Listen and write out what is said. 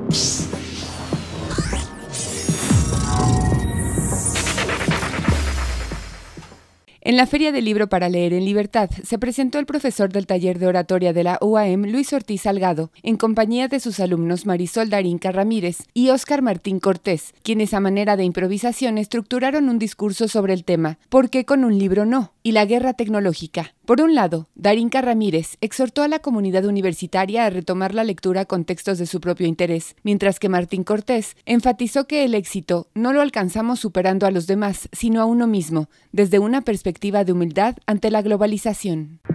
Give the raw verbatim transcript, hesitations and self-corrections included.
En la Feria del Libro para Leer en Libertad se presentó el profesor del taller de oratoria de la U A M, Luis Ortiz Salgado, en compañía de sus alumnos Marisol Darinka Ramírez y Óscar Martín Cortés, quienes a manera de improvisación estructuraron un discurso sobre el tema ¿Por qué con un libro no? Y la guerra tecnológica. Por un lado, Darinka Ramírez exhortó a la comunidad universitaria a retomar la lectura con textos de su propio interés, mientras que Martín Cortés enfatizó que el éxito no lo alcanzamos superando a los demás, sino a uno mismo, desde una perspectiva de humildad ante la globalización.